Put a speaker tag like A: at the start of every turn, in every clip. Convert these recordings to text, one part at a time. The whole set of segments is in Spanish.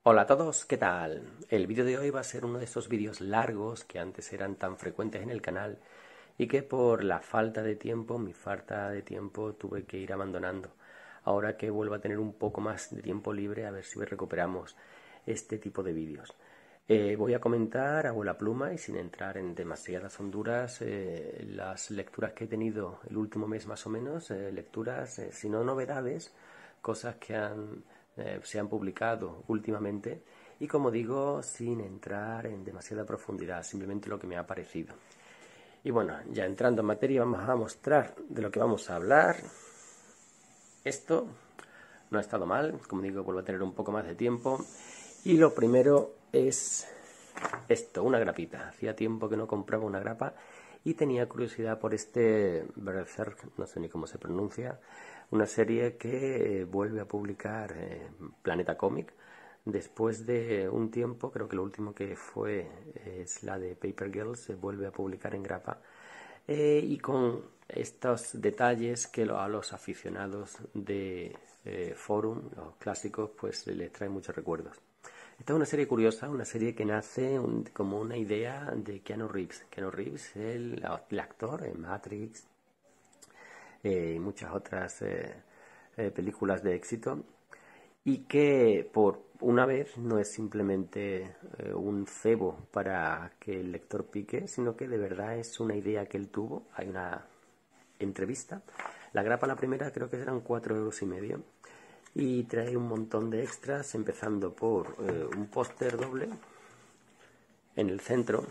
A: Hola a todos, ¿qué tal? El vídeo de hoy va a ser uno de esos vídeos largos que antes eran tan frecuentes en el canal y que por la falta de tiempo, mi falta de tiempo, tuve que ir abandonando. Ahora que vuelvo a tener un poco más de tiempo libre, a ver si recuperamos este tipo de vídeos. Voy a comentar a vuela pluma y sin entrar en demasiadas honduras las lecturas que he tenido el último mes más o menos, lecturas, si no novedades, cosas que se han publicado últimamente y como digo, sin entrar en demasiada profundidad, simplemente lo que me ha parecido. Y bueno, ya entrando en materia vamos a mostrar de lo que vamos a hablar. Esto no ha estado mal, como digo, vuelvo a tener un poco más de tiempo. Y lo primero es esto, una grapita. Hacía tiempo que no compraba una grapa y tenía curiosidad por este Berserk, no sé ni cómo se pronuncia, una serie que vuelve a publicar Planeta Cómic después de un tiempo. Creo que lo último que fue es la de Paper Girls, se vuelve a publicar en grapa y con estos detalles que a los aficionados de Forum, los clásicos, pues les trae muchos recuerdos. Esta es una serie curiosa, una serie que nace como una idea de Keanu Reeves. Keanu Reeves, el actor en Matrix y muchas otras películas de éxito, y que por una vez no es simplemente un cebo para que el lector pique, sino que de verdad es una idea que él tuvo. Hay una entrevista. La grapa, la primera, creo que eran 4,5 € y trae un montón de extras, empezando por un póster doble en el centro,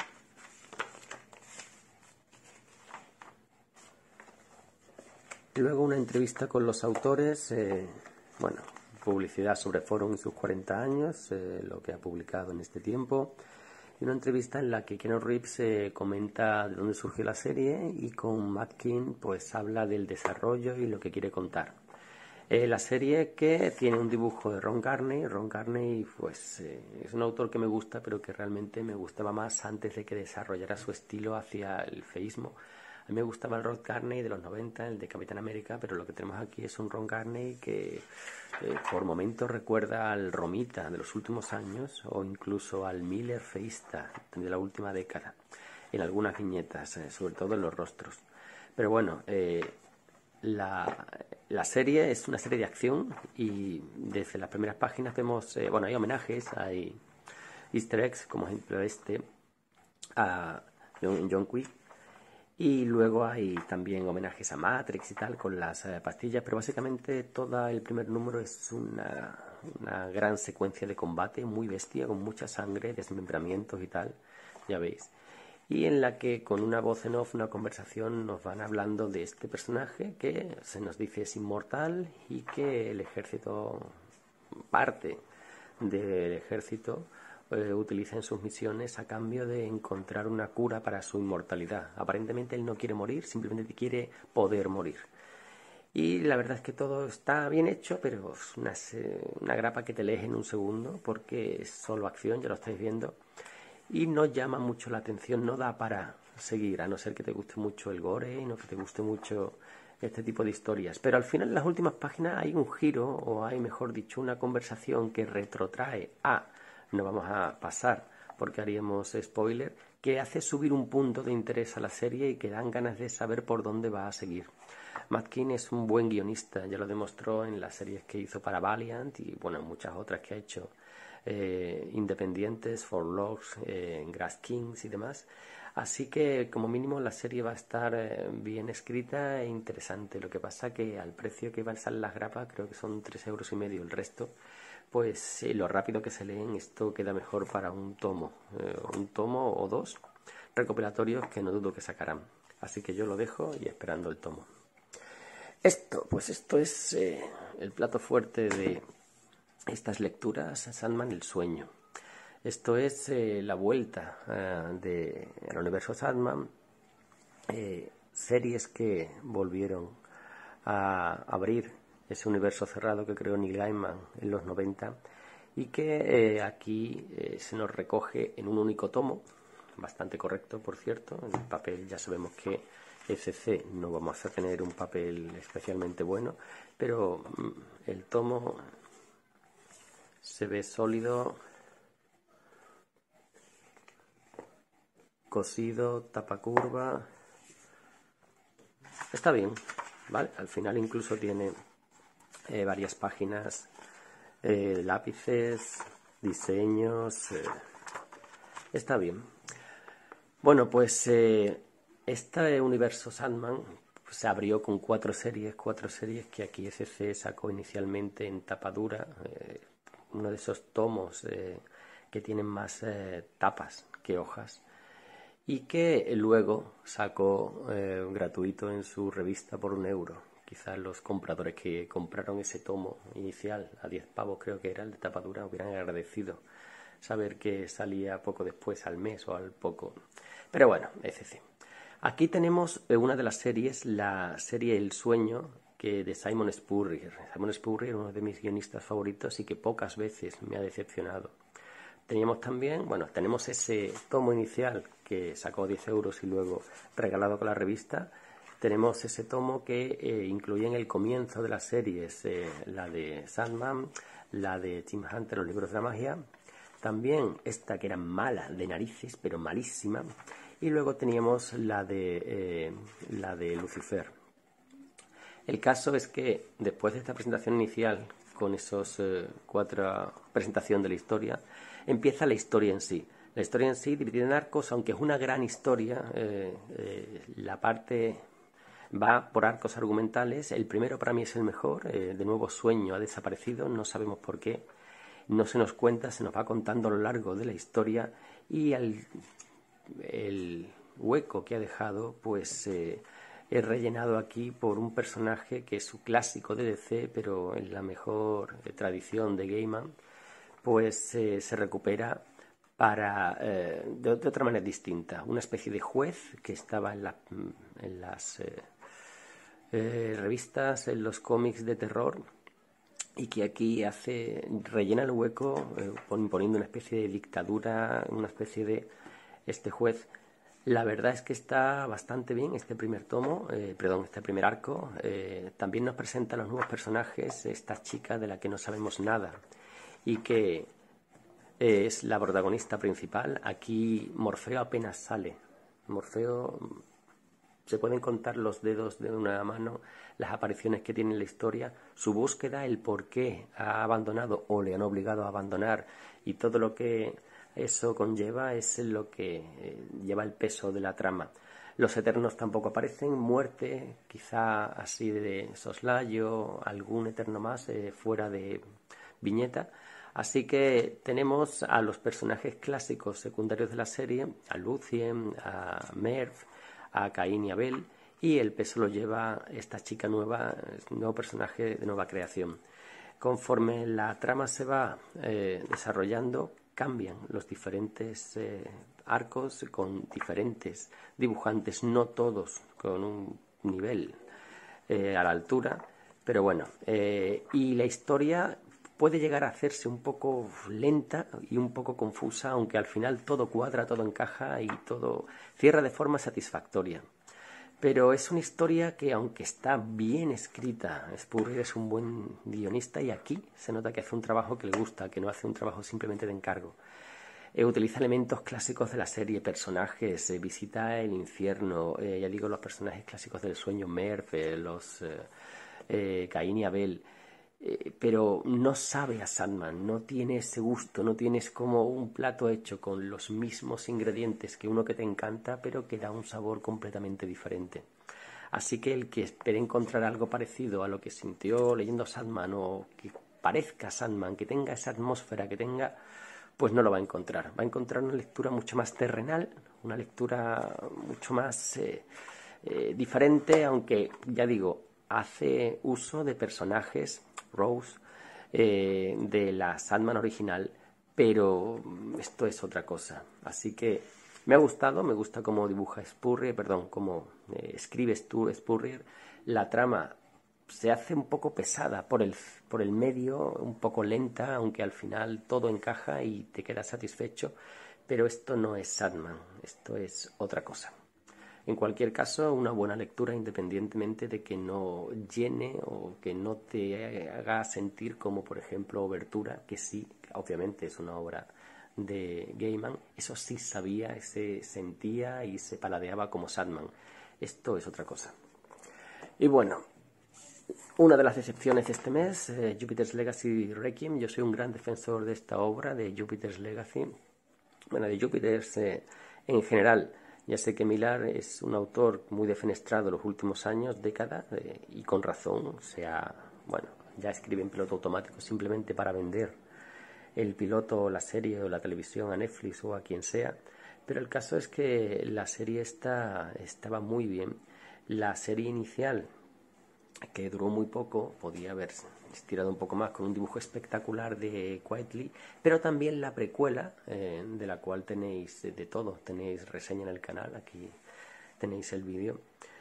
A: y luego una entrevista con los autores, bueno, publicidad sobre Forum y sus 40 años, lo que ha publicado en este tiempo, y una entrevista en la que Keanu Reeves comenta de dónde surgió la serie y con Matt King pues habla del desarrollo y lo que quiere contar. La serie que tiene un dibujo de Ron Garney. Ron Garney pues, es un autor que me gusta, pero que realmente me gustaba más antes de que desarrollara su estilo hacia el feísmo. A mí me gustaba el Ron Garney de los 90, el de Capitán América, pero lo que tenemos aquí es un Ron Garney que por momentos recuerda al Romita de los últimos años o incluso al Miller feísta de la última década, en algunas viñetas, sobre todo en los rostros. Pero bueno, la serie es una serie de acción y desde las primeras páginas vemos, bueno, hay homenajes, hay easter eggs, como ejemplo a John Quick, y luego hay también homenajes a Matrix y tal con las pastillas, pero básicamente todo el primer número es una gran secuencia de combate muy bestia, con mucha sangre, desmembramientos y tal, ya veis, y en la que con una voz en off, una conversación, nos van hablando de este personaje que se nos dice es inmortal y que el ejército, parte del ejército, utiliza en sus misiones a cambio de encontrar una cura para su inmortalidad. Aparentemente él no quiere morir, simplemente quiere poder morir. Y la verdad es que todo está bien hecho, pero es una grapa que te lees en un segundo porque es solo acción, ya lo estáis viendo, y no llama mucho la atención, no da para seguir, a no ser que te guste mucho el gore y no que te guste mucho este tipo de historias. Pero al final, en las últimas páginas, hay un giro, o hay, mejor dicho, una conversación que retrotrae no vamos a pasar porque haríamos spoiler, que hace subir un punto de interés a la serie y que dan ganas de saber por dónde va a seguir. Matt King es un buen guionista, ya lo demostró en las series que hizo para Valiant y bueno, en muchas otras que ha hecho independientes, For Logs, Grass Kings y demás. Así que como mínimo la serie va a estar bien escrita e interesante. Lo que pasa que al precio que van a estar las grapas, creo que son 3,5 € el resto, pues lo rápido que se leen, esto queda mejor para un tomo o dos recopilatorios que no dudo que sacarán. Así que yo lo dejo y esperando el tomo. Esto es el plato fuerte de estas lecturas, Sandman, el sueño. Esto es la vuelta al universo Sandman, series que volvieron a abrir ese universo cerrado que creó Neil Gaiman en los 90 y que aquí se nos recoge en un único tomo, bastante correcto, por cierto. En el papel ya sabemos que FC no vamos a tener un papel especialmente bueno, pero el tomo Se ve sólido, cosido, tapa curva. Está bien, ¿vale? Al final incluso tiene varias páginas, lápices, diseños. Está bien. Bueno, pues este universo Sandman se abrió con cuatro series que aquí SC sacó inicialmente en tapa dura, uno de esos tomos que tienen más tapas que hojas, y que luego sacó gratuito en su revista por €1. Quizás los compradores que compraron ese tomo inicial a 10 pavos, creo que era el de tapa dura, hubieran agradecido saber que salía poco después, al mes o al poco. Pero bueno, etc. Aquí tenemos una de las series, la serie El Sueño, que de Simon Spurrier. Simon Spurrier, uno de mis guionistas favoritos y que pocas veces me ha decepcionado. Teníamos también, bueno, tenemos ese tomo inicial que sacó 10 euros y luego regalado con la revista. Tenemos ese tomo que incluye en el comienzo de las series la de Sandman, la de Tim Hunter, los libros de la magia. También esta que era mala de narices, pero malísima. Y luego teníamos la de Lucifer. El caso es que después de esta presentación inicial, con esos cuatro presentaciones de la historia, empieza la historia en sí. La historia en sí, dividida en arcos, aunque es una gran historia, la parte va por arcos argumentales. El primero para mí es el mejor. De nuevo, Sueño ha desaparecido, no sabemos por qué. No se nos cuenta, se nos va contando a lo largo de la historia, y el hueco que ha dejado pues es rellenado aquí por un personaje que es su clásico de DC, pero en la mejor tradición de Gaiman, pues se recupera para de otra manera distinta. Una especie de juez que estaba en las revistas, en los cómics de terror, y que aquí rellena el hueco imponiendo una especie de dictadura, una especie de este juez. La verdad es que está bastante bien este primer tomo, este primer arco. También nos presenta a los nuevos personajes, esta chica de la que no sabemos nada y que es la protagonista principal. Aquí Morfeo apenas sale. Morfeo, se pueden contar los dedos de una mano las apariciones que tiene en la historia, su búsqueda, el por qué ha abandonado o le han obligado a abandonar, y todo lo que eso conlleva es lo que lleva el peso de la trama. Los Eternos tampoco aparecen. Muerte, quizá así de soslayo, algún Eterno más fuera de viñeta. Así que tenemos a los personajes clásicos secundarios de la serie, a Lucien, a Merv, a Caín y Abel, y el peso lo lleva esta chica nueva, nuevo personaje de nueva creación. Conforme la trama se va desarrollando, cambian los diferentes arcos con diferentes dibujantes, no todos con un nivel a la altura, pero bueno, y la historia puede llegar a hacerse un poco lenta y un poco confusa, aunque al final todo cuadra, todo encaja y todo cierra de forma satisfactoria. Pero es una historia que, aunque está bien escrita, Spurrier es un buen guionista y aquí se nota que hace un trabajo que le gusta, que no hace un trabajo simplemente de encargo. Utiliza elementos clásicos de la serie, personajes, visita el infierno, ya digo, los personajes clásicos del sueño, Merv, los Caín y Abel. Pero no sabe a Sandman, no tiene ese gusto, no tienes como un plato hecho con los mismos ingredientes que uno que te encanta, pero que da un sabor completamente diferente. Así que el que espere encontrar algo parecido a lo que sintió leyendo Sandman, o que parezca Sandman, que tenga esa atmósfera, que tenga, pues no lo va a encontrar. Va a encontrar una lectura mucho más terrenal, una lectura mucho más diferente, aunque ya digo, hace uso de personajes, Rose, de la Sandman original, pero esto es otra cosa. Así que me ha gustado, me gusta cómo dibuja Spurrier, cómo escribe Spurrier. La trama se hace un poco pesada por el medio, un poco lenta, aunque al final todo encaja y te quedas satisfecho, pero esto no es Sandman, esto es otra cosa. En cualquier caso, una buena lectura independientemente de que no llene o que no te haga sentir como, por ejemplo, Obertura, que sí, obviamente es una obra de Gaiman, eso sí sabía, se sentía y se paladeaba como Sandman. Esto es otra cosa. Y bueno, una de las decepciones de este mes, Jupiter's Legacy Requiem. Yo soy un gran defensor de esta obra, de Jupiter's Legacy. Bueno, de Jupiter's en general. Ya sé que Millar es un autor muy defenestrado en los últimos años, décadas, y con razón. Bueno, ya escribe en piloto automático simplemente para vender el piloto o la serie o la televisión a Netflix o a quien sea. Pero el caso es que la serie estaba muy bien. La serie inicial, que duró muy poco, podía haberse estirado un poco más con un dibujo espectacular de Quietly, pero también la precuela, de la cual tenéis de todo, tenéis reseña en el canal, aquí tenéis el vídeo.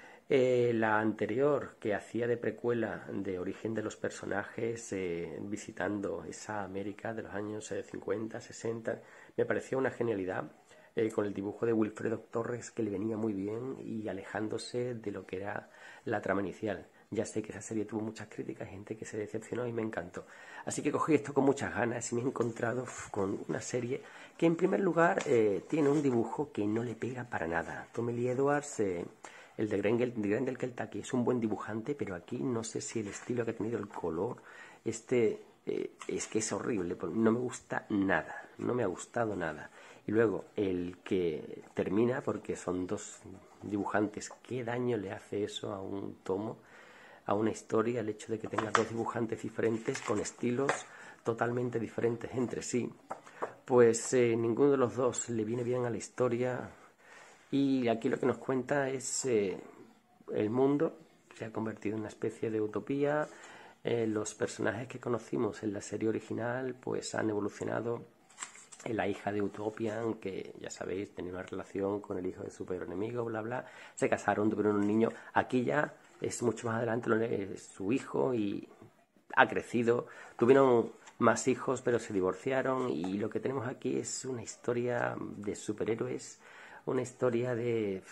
A: La anterior, que hacía de precuela de origen de los personajes, visitando esa América de los años 50, 60, me pareció una genialidad, con el dibujo de Wilfredo Torres, que le venía muy bien y alejándose de lo que era la trama inicial. Ya sé que esa serie tuvo muchas críticas, gente que se decepcionó, y me encantó. Así que cogí esto con muchas ganas y me he encontrado con una serie que, en primer lugar, tiene un dibujo que no le pega para nada. Tommy Lee Edwards, el de Grendel Keltaki, es un buen dibujante, pero aquí no sé si el estilo que ha tenido, el color, es que es horrible, no me gusta nada, no me ha gustado nada. Y luego el que termina, porque son dos dibujantes, ¿qué daño le hace eso a un tomo, a una historia, el hecho de que tenga dos dibujantes diferentes con estilos totalmente diferentes entre sí? Pues ninguno de los dos le viene bien a la historia, y aquí lo que nos cuenta es el mundo se ha convertido en una especie de utopía. Los personajes que conocimos en la serie original pues han evolucionado. La hija de Utopian, que ya sabéis, tenía una relación con el hijo de su peor enemigo, bla bla, se casaron, tuvieron un niño. Aquí ya es mucho más adelante su hijo, y ha crecido, tuvieron más hijos pero se divorciaron, y lo que tenemos aquí es una historia de superhéroes, una historia de...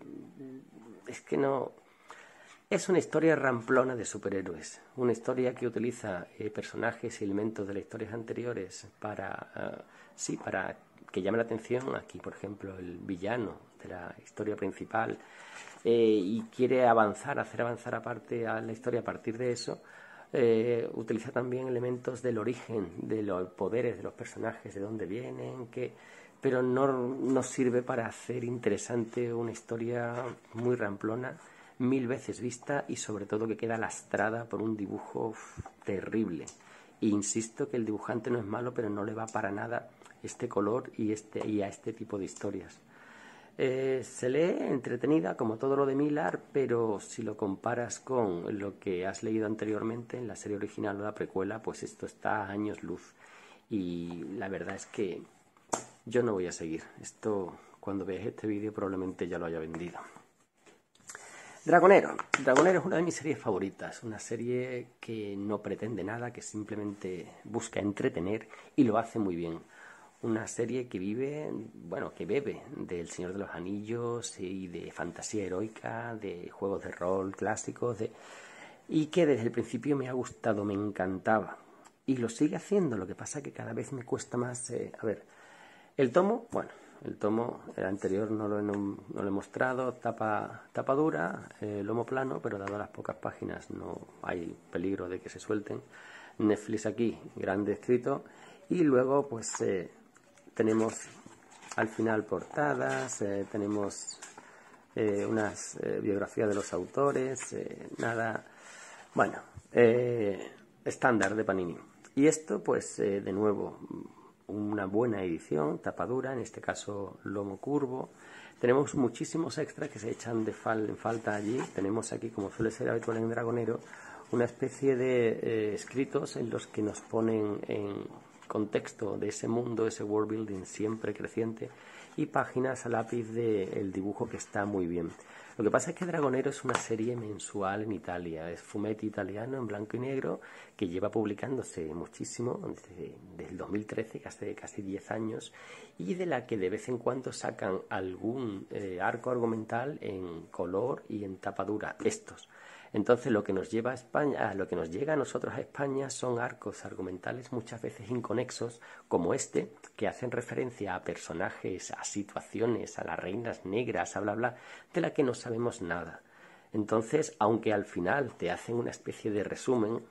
A: es que no... Es una historia ramplona de superhéroes, una historia que utiliza personajes y elementos de las historias anteriores para que llame la atención. Aquí, por ejemplo, el villano de la historia principal, y quiere hacer avanzar aparte a la historia a partir de eso. Utiliza también elementos del origen, de los poderes de los personajes, de dónde vienen, pero no sirve para hacer interesante una historia muy ramplona, 1000 veces vista, y sobre todo que queda lastrada por un dibujo terrible. E insisto que el dibujante no es malo, pero no le va para nada este color y a este tipo de historias. Se lee entretenida como todo lo de Millar, pero si lo comparas con lo que has leído anteriormente en la serie original o la precuela, pues esto está a años luz. Y la verdad es que yo no voy a seguir. Esto, cuando veáis este vídeo, probablemente ya lo haya vendido. Dragonero. Dragonero es una de mis series favoritas, una serie que no pretende nada, que simplemente busca entretener y lo hace muy bien. Una serie que que bebe del Señor de los Anillos y de fantasía heroica, de juegos de rol clásicos, y que desde el principio me ha gustado, me encantaba. Y lo sigue haciendo, lo que pasa que cada vez me cuesta más. El tomo, el anterior no lo he mostrado, tapa dura, lomo plano, pero dado las pocas páginas no hay peligro de que se suelten. Netflix aquí, grande escrito, y luego pues tenemos al final portadas, tenemos unas biografías de los autores, estándar de Panini. Y esto pues de nuevo, una buena edición, tapadura, en este caso lomo curvo. Tenemos muchísimos extras que se echan en falta allí. Tenemos aquí, como suele ser habitual en Dragonero, una especie de escritos en los que nos ponen contexto de ese mundo, ese world building siempre creciente, y páginas a lápiz del dibujo que está muy bien. Lo que pasa es que Dragonero es una serie mensual en Italia, es fumetti italiano en blanco y negro que lleva publicándose muchísimo, desde el 2013, casi 10 años, y de la que de vez en cuando sacan algún arco argumental en color y en tapa dura, estos. Entonces lo que nos lleva a España, lo que nos llega a nosotros a España son arcos argumentales muchas veces inconexos, como este, que hacen referencia a personajes, a situaciones, a las reinas negras, a bla bla, de la que no sabemos nada. Entonces, aunque al final te hacen una especie de resumen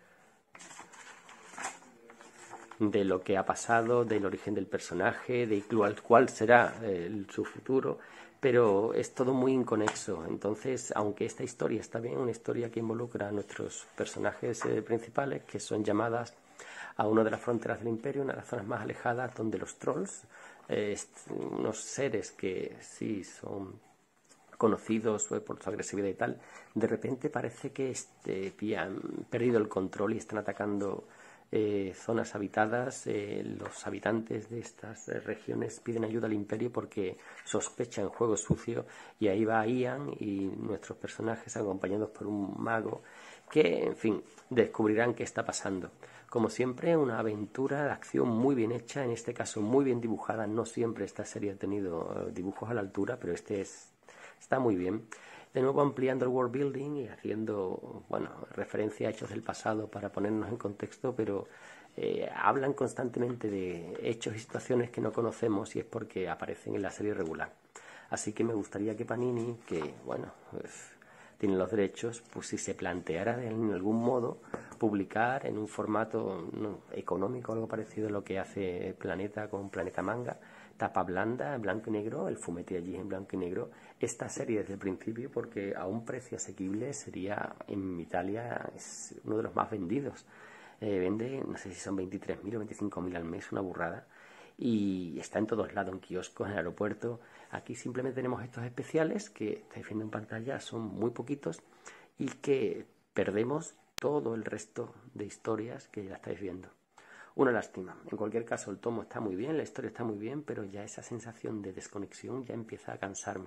A: de lo que ha pasado, del origen del personaje, de cuál será su futuro, pero es todo muy inconexo. Entonces, aunque esta historia está bien, una historia que involucra a nuestros personajes principales, que son llamadas a una de las fronteras del imperio, una de las zonas más alejadas, donde los trolls, unos seres que sí son conocidos por su agresividad y tal, de repente parece que han perdido el control y están atacando zonas habitadas. Los habitantes de estas regiones piden ayuda al imperio porque sospechan juego sucio, y ahí va Ian y nuestros personajes acompañados por un mago que, en fin, descubrirán qué está pasando. Como siempre, una aventura de acción muy bien hecha, en este caso muy bien dibujada. No siempre esta serie ha tenido dibujos a la altura, pero está muy bien. De nuevo ampliando el world building y haciendo, referencia a hechos del pasado para ponernos en contexto, pero hablan constantemente de hechos y situaciones que no conocemos, y es porque aparecen en la serie regular. Así que me gustaría que Panini, que tiene los derechos, pues si se planteara en algún modo publicar en un formato económico, algo parecido a lo que hace Planeta con Planeta Manga, tapa blanda, en blanco y negro, el fumetti allí en blanco y negro, esta serie desde el principio, porque a un precio asequible sería, en Italia, es uno de los más vendidos. Vende, no sé si son 23.000 o 25.000 al mes, una burrada, y está en todos lados, en kioscos, en el aeropuerto. Aquí simplemente tenemos estos especiales que estáis viendo en pantalla, son muy poquitos, y que perdemos todo el resto de historias que ya estáis viendo. Una lástima. En cualquier caso, el tomo está muy bien, la historia está muy bien, pero ya esa sensación de desconexión ya empieza a cansarme.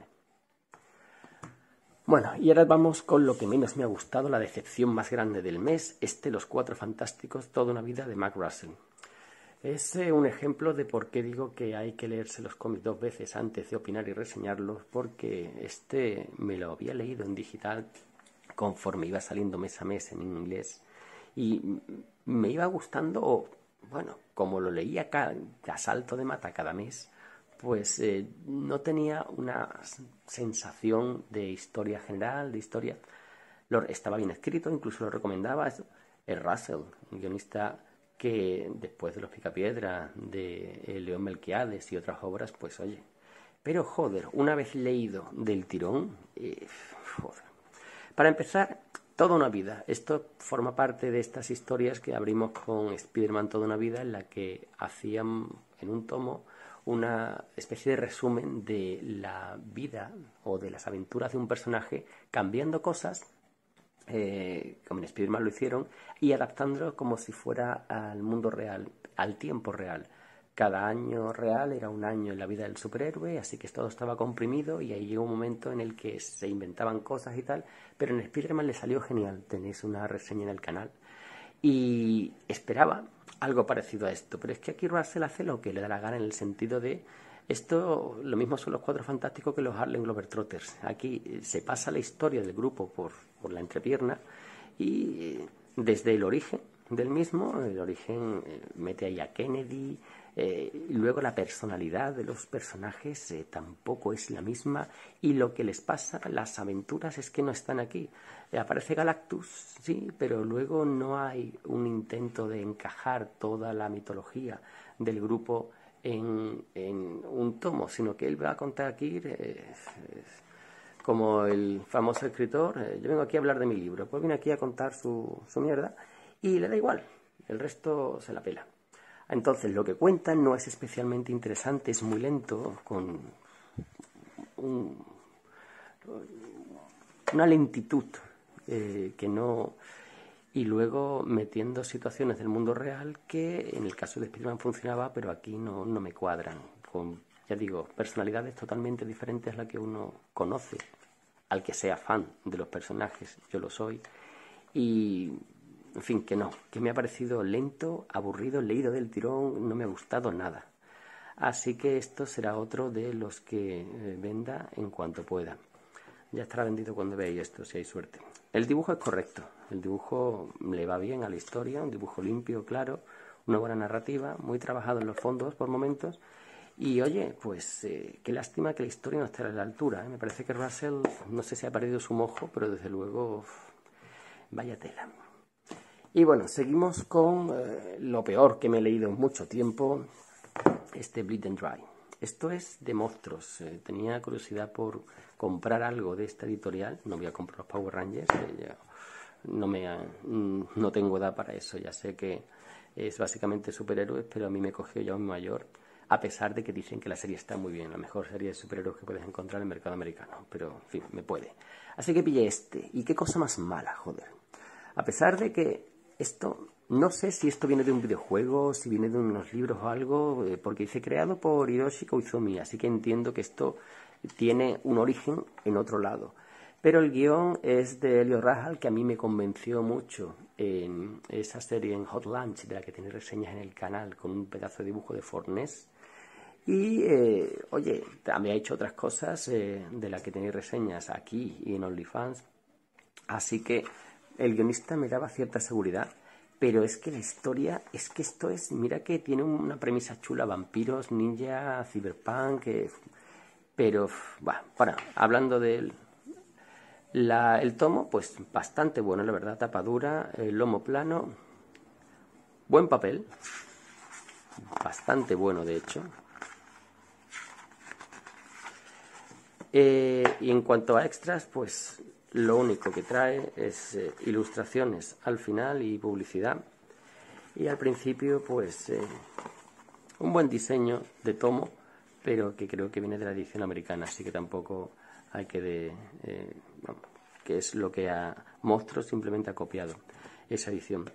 A: Bueno, y ahora vamos con lo que menos me ha gustado, la decepción más grande del mes, Los Cuatro Fantásticos, toda una vida de Mark Russell. Es un ejemplo de por qué digo que hay que leerse los cómics 2 veces antes de opinar y reseñarlos, porque me lo había leído en digital conforme iba saliendo mes a mes en inglés, y me iba gustando, como lo leía a salto de mata cada mes, pues no tenía una sensación de historia general, de historia. Estaba bien escrito, incluso lo recomendaba. Es Russell, un guionista que después de Los Picapiedra, de León Melquiades y otras obras, pues oye. Pero joder, una vez leído del tirón, joder. Para empezar, toda una vida. Esto forma parte de estas historias que abrimos con Spider-Man Toda una vida, en la que hacían en un tomo una especie de resumen de la vida o de las aventuras de un personaje, cambiando cosas, como en Spider-Man lo hicieron, y adaptándolo como si fuera al mundo real, al tiempo real. Cada año real era un año en la vida del superhéroe, así que todo estaba comprimido, y ahí llegó un momento en el que se inventaban cosas y tal, pero en Spider-Man le salió genial. Tenéis una reseña en el canal. Y esperaba algo parecido a esto, pero es que aquí Russell hace lo que le da la gana, en el sentido de esto, lo mismo son los Cuatro Fantásticos que los Harlem Globetrotters. Aquí se pasa la historia del grupo por la entrepierna, y desde el origen del mismo, el origen mete ahí a Kennedy, y luego la personalidad de los personajes tampoco es la misma, y lo que les pasa, las aventuras, es que no están aquí. Aparece Galactus, sí, pero luego no hay un intento de encajar toda la mitología del grupo en un tomo, sino que él va a contar aquí, como el famoso escritor, yo vengo aquí a hablar de mi libro, pues viene aquí a contar su mierda, y le da igual, el resto se la pela. Entonces, lo que cuenta no es especialmente interesante, es muy lento, con una lentitud que no... y luego metiendo situaciones del mundo real que en el caso de Spider-Man funcionaba, pero aquí no me cuadran, con, ya digo, personalidades totalmente diferentes a la que uno conoce, al que sea fan de los personajes, yo lo soy, y en fin, que me ha parecido lento, aburrido, leído del tirón, no me ha gustado nada. Así que esto será otro de los que venda en cuanto pueda. Ya estará vendido cuando veáis esto, si hay suerte. El dibujo es correcto, el dibujo le va bien a la historia, un dibujo limpio, claro, una buena narrativa, muy trabajado en los fondos por momentos. Y oye, pues qué lástima que la historia no esté a la altura, ¿eh? Me parece que Russell, no sé si ha perdido su mojo, pero desde luego, vaya tela. Y bueno, seguimos con lo peor que me he leído en mucho tiempo, este Bleed and Dry. Esto es de monstruos. Tenía curiosidad por comprar algo de esta editorial. No voy a comprar los Power Rangers. No tengo edad para eso. Ya sé que es básicamente superhéroes, pero a mí me cogió ya un mayor. A pesar de que dicen que la serie está muy bien. La mejor serie de superhéroes que puedes encontrar en el mercado americano. Pero, en fin, me puede. Así que pillé este. Y qué cosa más mala, joder. A pesar de que esto... No sé si esto viene de un videojuego, si viene de unos libros o algo, porque dice creado por Hiroshi Koizumi, así que entiendo que esto tiene un origen en otro lado. Pero el guión es de Elio Rahal, que a mí me convenció mucho en esa serie en Hot Lunch, de la que tiene reseñas en el canal, con un pedazo de dibujo de Fornés. Y, oye, también ha hecho otras cosas de las que tenéis reseñas aquí y en OnlyFans. Así que el guionista me daba cierta seguridad. Pero es que la historia, es que esto es, mira que tiene una premisa chula, vampiros, ninja, cyberpunk, pero, bueno, hablando del el tomo, pues bastante bueno, la verdad, tapa dura, el lomo plano, buen papel, bastante bueno de hecho. Y en cuanto a extras, pues lo único que trae es ilustraciones al final y publicidad. Y al principio, pues, un buen diseño de tomo, pero que creo que viene de la edición americana, así que tampoco hay que que es lo que a Monstruos simplemente ha copiado esa edición.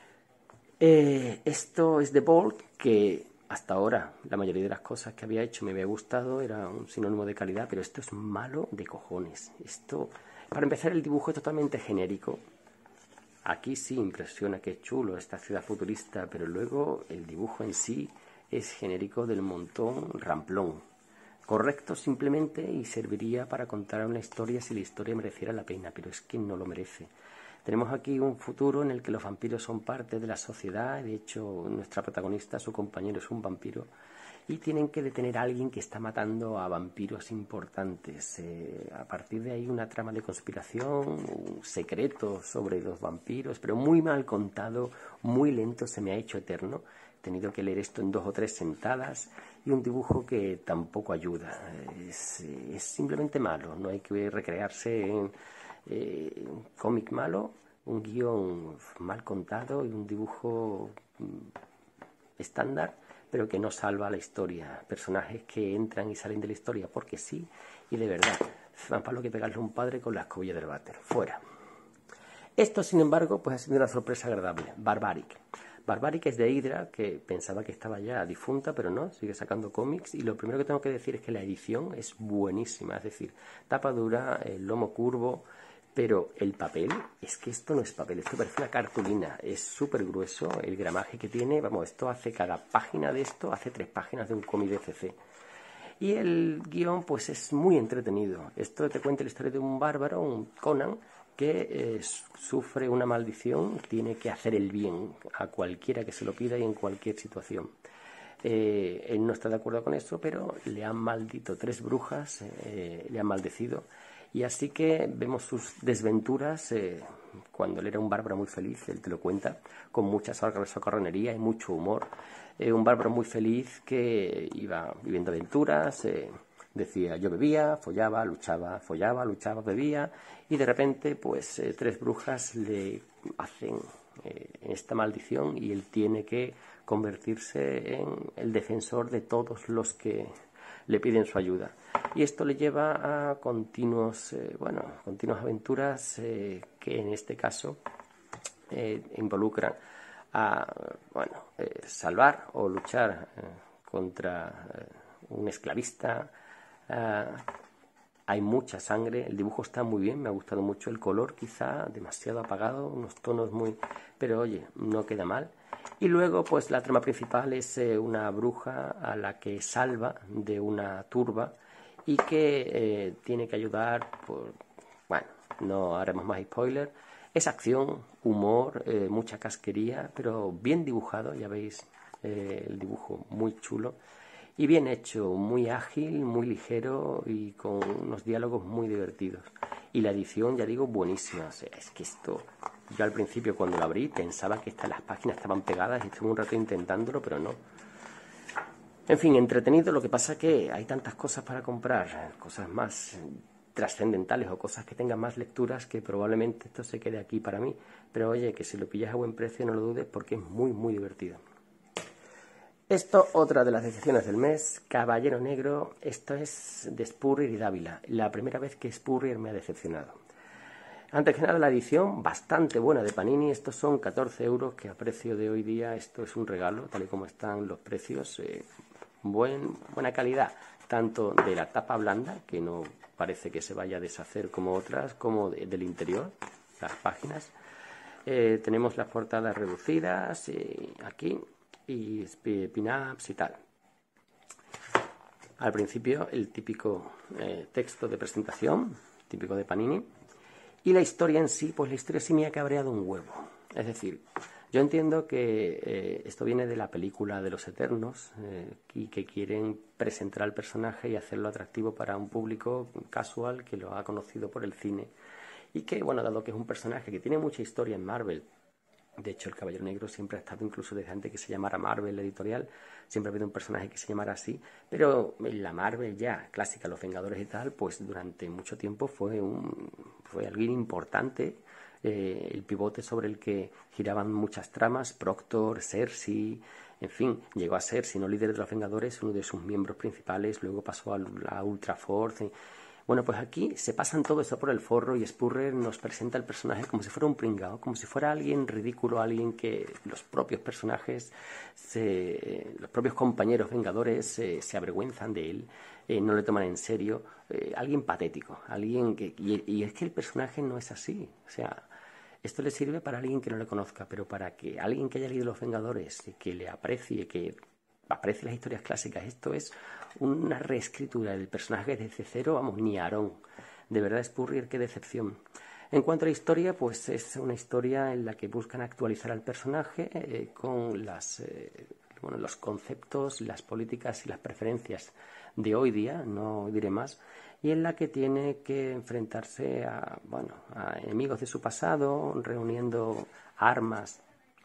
A: Esto es de Bolt, que hasta ahora la mayoría de las cosas que había hecho me había gustado, era un sinónimo de calidad, pero esto es malo de cojones. Esto, para empezar, el dibujo es totalmente genérico. Aquí sí impresiona que es chulo esta ciudad futurista, pero luego el dibujo en sí es genérico del montón, ramplón. Correcto simplemente y serviría para contar una historia si la historia mereciera la pena, pero es que no lo merece. Tenemos aquí un futuro en el que los vampiros son parte de la sociedad, de hecho nuestra protagonista, su compañero, es un vampiro, y tienen que detener a alguien que está matando a vampiros importantes. A partir de ahí una trama de conspiración, un secreto sobre los vampiros, pero muy mal contado, muy lento, se me ha hecho eterno. He tenido que leer esto en 2 o 3 sentadas y un dibujo que tampoco ayuda. Es simplemente malo, no hay que recrearse en un cómic malo, un guión mal contado y un dibujo estándar, pero que no salva la historia. Personajes que entran y salen de la historia porque sí, y de verdad, más para lo que pegarle a un padre con la escobilla del váter. Fuera. Esto, sin embargo, pues ha sido una sorpresa agradable. Barbaric. Barbaric es de Hydra, que pensaba que estaba ya difunta, pero no, sigue sacando cómics. Y lo primero que tengo que decir es que la edición es buenísima, es decir, tapa dura, el lomo curvo, pero el papel, es que esto no es papel, esto parece una cartulina, es súper grueso el gramaje que tiene, vamos, esto hace cada página de esto, hace 3 páginas de un cómic de CC. Y el guión, pues es muy entretenido. Esto te cuenta la historia de un bárbaro, un Conan, que sufre una maldición, tiene que hacer el bien a cualquiera que se lo pida y en cualquier situación. Él no está de acuerdo con eso, pero le han maldito 3 brujas, le han maldecido. Y así que vemos sus desventuras cuando él era un bárbaro muy feliz, él te lo cuenta, con mucha socarronería y mucho humor. Un bárbaro muy feliz que iba viviendo aventuras, decía yo bebía, follaba, luchaba, bebía, y de repente pues 3 brujas le hacen esta maldición y él tiene que convertirse en el defensor de todos los que le piden su ayuda. Y esto le lleva a continuas aventuras que en este caso involucran a salvar o luchar contra un esclavista. Hay mucha sangre, el dibujo está muy bien, me ha gustado mucho el color, quizá demasiado apagado, unos tonos muy... pero oye, no queda mal. Y luego pues la trama principal es una bruja a la que salva de una turba y que tiene que ayudar por... Bueno, no haremos más spoiler. Es acción, humor, mucha casquería, pero bien dibujado, ya veis el dibujo muy chulo. Y bien hecho, muy ágil, muy ligero y con unos diálogos muy divertidos. Y la edición, ya digo, buenísima. O sea, es que esto, yo al principio cuando lo abrí pensaba que las páginas estaban pegadas y estuve un rato intentándolo, pero no. En fin, entretenido, lo que pasa que hay tantas cosas para comprar, cosas más trascendentales o cosas que tengan más lecturas que probablemente esto se quede aquí para mí. Pero oye, que si lo pillas a buen precio no lo dudes porque es muy, muy divertido. Esto, otra de las decepciones del mes, Caballero Negro. Esto es de Spurrier y Dávila. La primera vez que Spurrier me ha decepcionado. Antes que nada, la edición bastante buena de Panini. Estos son 14 euros, que a precio de hoy día esto es un regalo, tal y como están los precios. Buena calidad, tanto de la tapa blanda, que no parece que se vaya a deshacer como otras, como del interior, las páginas. Tenemos las portadas reducidas aquí, y pin-ups y tal. Al principio el típico texto de presentación, típico de Panini, y la historia en sí, pues la historia sí me ha cabreado un huevo. Es decir, yo entiendo que esto viene de la película de los Eternos y que quieren presentar al personaje y hacerlo atractivo para un público casual que lo ha conocido por el cine y que, bueno, dado que es un personaje que tiene mucha historia en Marvel. De hecho, el Caballero Negro siempre ha estado, incluso desde antes que se llamara Marvel editorial, siempre ha habido un personaje que se llamara así, pero en la Marvel ya clásica, los Vengadores y tal, pues durante mucho tiempo fue alguien importante, el pivote sobre el que giraban muchas tramas, Proctor, Cersei, en fin, llegó a ser, si no líder de los Vengadores, uno de sus miembros principales, luego pasó a Ultra Force. Bueno, pues aquí se pasan todo eso por el forro y Spurrier nos presenta el personaje como si fuera un pringao, como si fuera alguien ridículo, alguien que los propios personajes, los propios compañeros vengadores se avergüenzan de él, no le toman en serio, alguien patético, alguien que... Y es que el personaje no es así, o sea... Esto le sirve para alguien que no le conozca, pero para que alguien que haya leído Los Vengadores, que le aprecie, que aprecie las historias clásicas, esto es una reescritura del personaje desde cero, vamos, ni Aarón. De verdad, Spurrier, qué decepción. En cuanto a la historia, pues es una historia en la que buscan actualizar al personaje con los conceptos, las políticas y las preferencias de hoy día, no diré más, y en la que tiene que enfrentarse a enemigos de su pasado, reuniendo armas.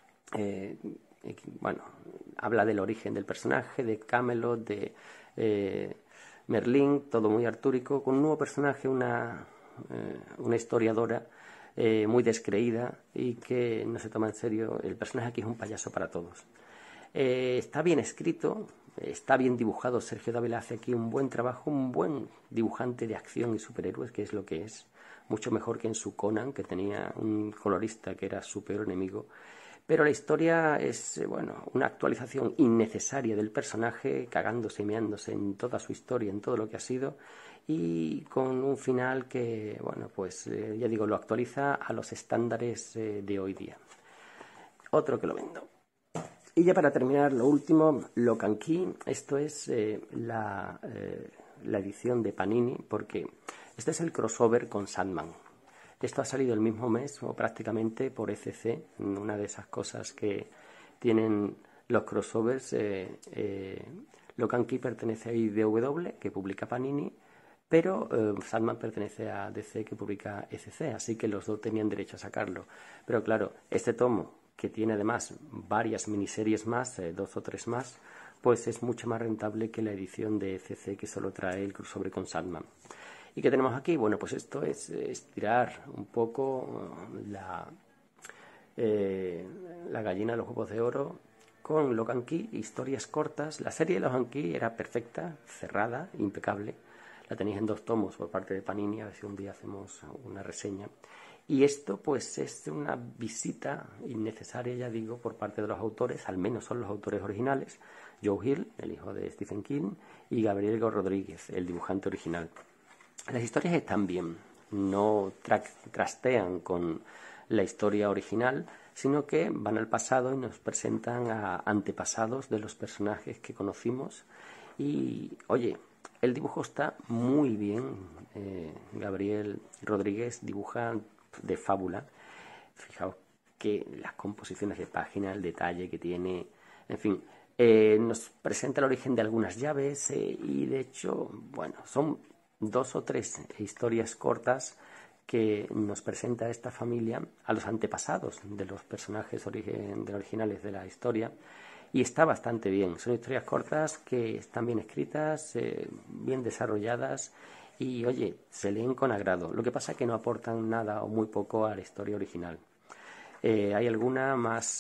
A: Habla del origen del personaje, de Camelot, de Merlín, todo muy artúrico, con un nuevo personaje, una historiadora muy descreída y que no se toma en serio. El personaje aquí es un payaso para todos. Está bien escrito, está bien dibujado. Sergio Dávila hace aquí un buen trabajo, un buen dibujante de acción y superhéroes, que es lo que es. Mucho mejor que en su Conan, que tenía un colorista que era su peor enemigo. Pero la historia es, una actualización innecesaria del personaje, cagándose y meándose en toda su historia, en todo lo que ha sido, y con un final que, ya digo, lo actualiza a los estándares de hoy día. Otro que lo vendo. Y ya para terminar, lo último, Lock and Key. Esto es la edición de Panini, porque este es el crossover con Sandman. Esto ha salido el mismo mes, o prácticamente, por ECC, una de esas cosas que tienen los crossovers. Lock and Key pertenece a IDW, que publica Panini, pero Sandman pertenece a DC, que publica ECC, así que los dos tenían derecho a sacarlo. Pero claro, este tomo, que tiene además varias miniseries más, 2 o 3 más, pues es mucho más rentable que la edición de ECC, que solo trae el crossover con Sandman. ¿Y qué tenemos aquí? Bueno, pues esto es estirar un poco la gallina de los huevos de oro con Lock and Key, historias cortas. La serie de Lock and Key era perfecta, cerrada, impecable. La tenéis en 2 tomos por parte de Panini, a ver si un día hacemos una reseña. Y esto pues es una visita innecesaria, ya digo, por parte de los autores, al menos son los autores originales, Joe Hill, el hijo de Stephen King, y Gabriel Rodríguez, el dibujante original. Las historias están bien, no trastean con la historia original, sino que van al pasado y nos presentan a antepasados de los personajes que conocimos. Y, oye, el dibujo está muy bien. Gabriel Rodríguez dibuja de fábula. Fijaos que las composiciones de página, el detalle que tiene, en fin, nos presenta el origen de algunas llaves y de hecho, bueno, son 2 o 3 historias cortas que nos presenta esta familia a los antepasados de los personajes originales de la historia, y está bastante bien. Son historias cortas que están bien escritas, bien desarrolladas y, oye, se leen con agrado. Lo que pasa es que no aportan nada o muy poco a la historia original. Hay alguna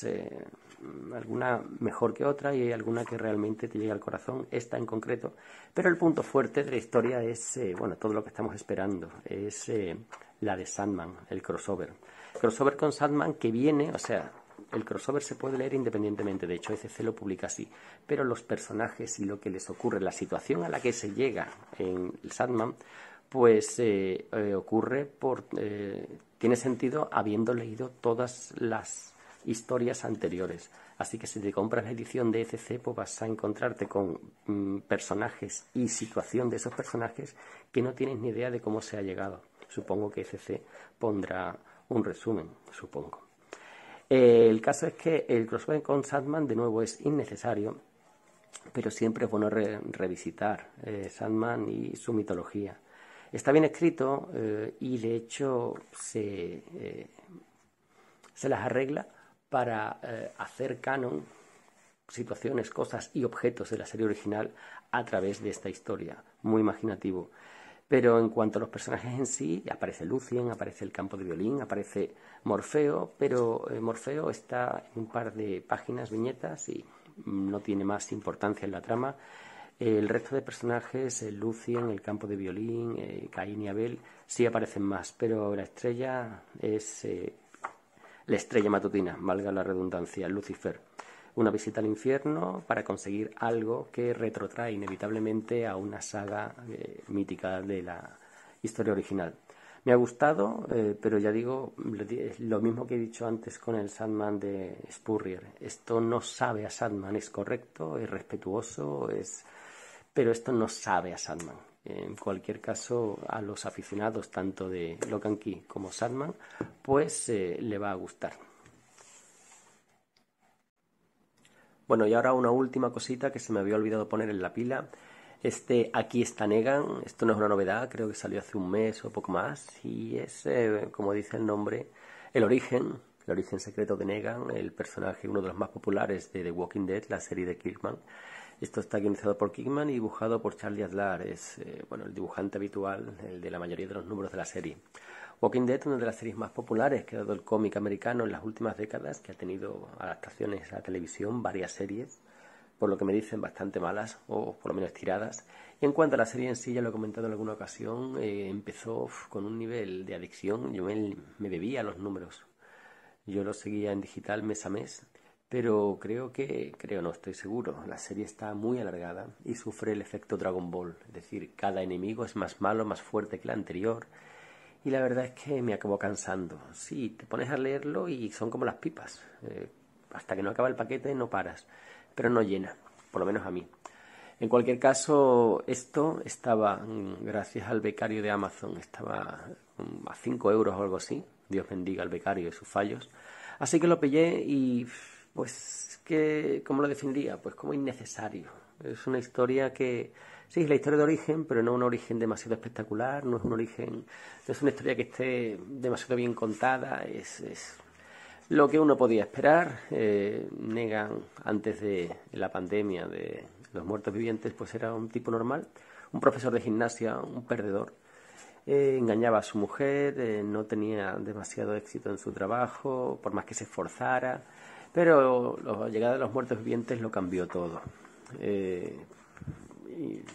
A: mejor que otra y hay alguna que realmente te llega al corazón, esta en concreto, pero el punto fuerte de la historia es, bueno, todo lo que estamos esperando, es la de Sandman, el crossover. Crossover con Sandman que viene, o sea, el crossover se puede leer independientemente, de hecho ECC lo publica así, pero los personajes y lo que les ocurre, la situación a la que se llega en el Sandman, pues ocurre tiene sentido habiendo leído todas las historias anteriores. Así que si te compras la edición de ECC, pues vas a encontrarte con personajes y situación de esos personajes que no tienes ni idea de cómo se ha llegado. Supongo que ECC pondrá un resumen, supongo. El caso es que el crossover con Sandman de nuevo es innecesario, pero siempre es bueno revisitar Sandman y su mitología. Está bien escrito y de hecho se las arregla para hacer canon situaciones, cosas y objetos de la serie original a través de esta historia. Muy imaginativo. Pero en cuanto a los personajes en sí, aparece Lucien, aparece el campo de violín, aparece Morfeo, pero Morfeo está en un par de páginas, viñetas, y no tiene más importancia en la trama. El resto de personajes, Lucien, el campo de violín, Caín y Abel, sí aparecen más, pero la estrella es la estrella matutina, valga la redundancia, Lucifer. Una visita al infierno para conseguir algo que retrotrae inevitablemente a una saga mítica de la historia original. Me ha gustado, pero ya digo, lo mismo que he dicho antes con el Sandman de Spurrier. Esto no sabe a Sandman, es correcto, es respetuoso, pero esto no sabe a Sandman. En cualquier caso, a los aficionados tanto de Lock and Key como Sandman, pues le va a gustar. Bueno, y ahora una última cosita que se me había olvidado poner en la pila. Aquí está Negan, esto no es una novedad, creo que salió hace un mes o poco más, y es, como dice el nombre, el origen secreto de Negan, el personaje, uno de los más populares de The Walking Dead, la serie de Kirkman. Esto está guionizado por Kirkman y dibujado por Charlie Adlard, es el dibujante habitual, el de la mayoría de los números de la serie. Walking Dead, una de las series más populares que ha dado el cómic americano en las últimas décadas, que ha tenido adaptaciones a televisión, varias series, por lo que me dicen bastante malas, o por lo menos tiradas. Y en cuanto a la serie en sí, ya lo he comentado en alguna ocasión, empezó con un nivel de adicción, yo me bebía los números. Yo lo seguía en digital mes a mes, pero no estoy seguro, la serie está muy alargada y sufre el efecto Dragon Ball, es decir, cada enemigo es más malo, más fuerte que el anterior, y la verdad es que me acabó cansando. Sí, te pones a leerlo y son como las pipas, hasta que no acaba el paquete no paras, pero no llena, por lo menos a mí. En cualquier caso, esto estaba, gracias al becario de Amazon, estaba a 5 euros o algo así. Dios bendiga al becario y sus fallos. Así que lo pillé y, pues, ¿cómo lo definiría? Pues como innecesario. Es una historia que, sí, es la historia de origen, pero no un origen demasiado espectacular, no es una historia que esté demasiado bien contada, es lo que uno podía esperar. Negan, antes de la pandemia de los muertos vivientes, pues era un tipo normal, un profesor de gimnasia, un perdedor. Engañaba a su mujer, no tenía demasiado éxito en su trabajo, por más que se esforzara, pero la llegada de los muertos vivientes lo cambió todo. Y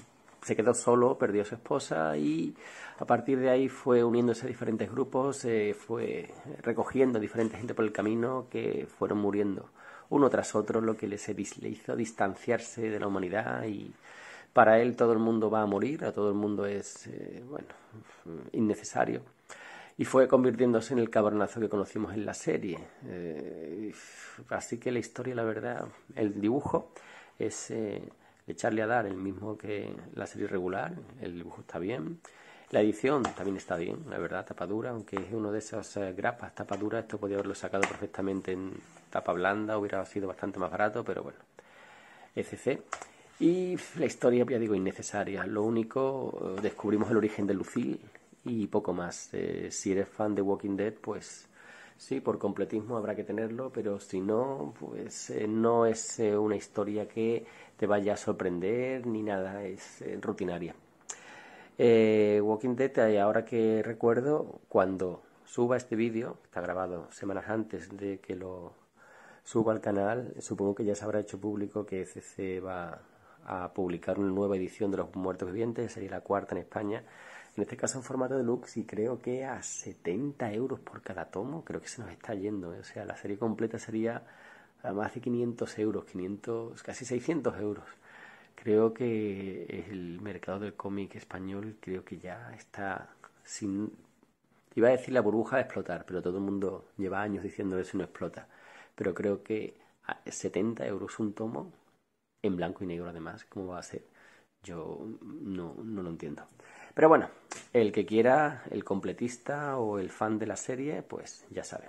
A: se quedó solo, perdió a su esposa y a partir de ahí fue uniéndose a diferentes grupos, fue recogiendo a diferente gente por el camino que fueron muriendo uno tras otro, lo que le hizo distanciarse de la humanidad y para él todo el mundo va a morir, a todo el mundo es, bueno, innecesario. Y fue convirtiéndose en el cabronazo que conocimos en la serie. Así que la historia, la verdad, el dibujo es echarle a dar el mismo que la serie regular. El dibujo está bien. La edición también está bien, la verdad, tapadura, aunque es uno de esos grapas tapadura. Esto podía haberlo sacado perfectamente en tapa blanda, hubiera sido bastante más barato, pero bueno, etc. Y la historia, ya digo, innecesaria. Lo único, descubrimos el origen de Lucille y poco más. Si eres fan de Walking Dead, pues sí, por completismo habrá que tenerlo, pero si no, pues no es una historia que te vaya a sorprender ni nada, es rutinaria. Walking Dead, ahora que recuerdo, cuando suba este vídeo, está grabado semanas antes de que lo suba al canal, supongo que ya se habrá hecho público que CC va a publicar una nueva edición de Los Muertos Vivientes, sería la cuarta en España, en este caso en formato deluxe y creo que a 70 euros por cada tomo, creo que se nos está yendo, o sea, la serie completa sería a más de 500 euros, 500, casi 600 euros. Creo que el mercado del cómic español creo que ya está sin... Iba a decir la burbuja de explotar, pero todo el mundo lleva años diciendo eso y no explota. Pero creo que a 70 euros un tomo, en blanco y negro además, ¿cómo va a ser? Yo no lo entiendo. Pero bueno, el que quiera, el completista o el fan de la serie, pues ya sabe.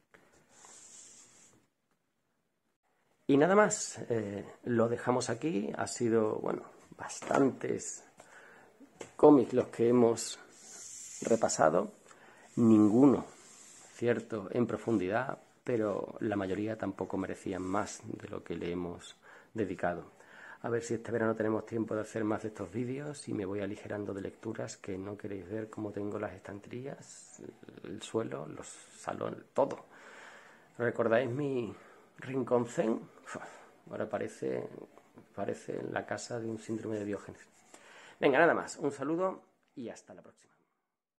A: Y nada más, lo dejamos aquí. Ha sido, bueno, bastantes cómics los que hemos repasado. Ninguno, cierto, en profundidad, pero la mayoría tampoco merecían más de lo que le hemos dedicado. A ver si este verano tenemos tiempo de hacer más de estos vídeos y me voy aligerando de lecturas que no queréis ver cómo tengo las estanterías, el suelo, los salones, todo. ¿Recordáis mi rincón zen? Ahora parece la casa de un síndrome de Diógenes. Venga, nada más. Un saludo y hasta la próxima.